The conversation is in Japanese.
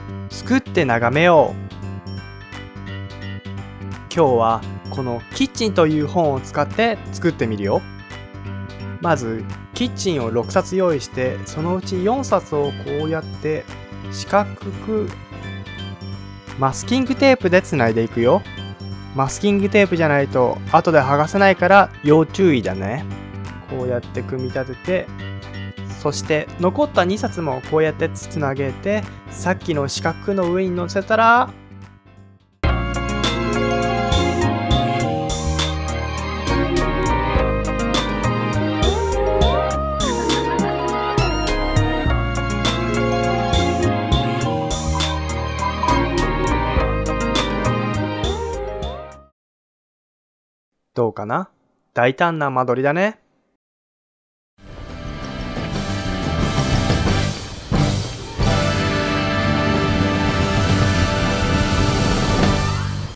作って眺めよう。今日はこのキッチンという本を使って作ってみるよ。まずキッチンを6冊用意して、そのうち4冊をこうやって四角くマスキングテープでつないでいくよ。マスキングテープじゃないと後で剥がせないから要注意だね。こうやって組み立てて、そして残った2冊もこうやってつなげて、さっきの四角の上に乗せたらどうかな？大胆な間取りだね。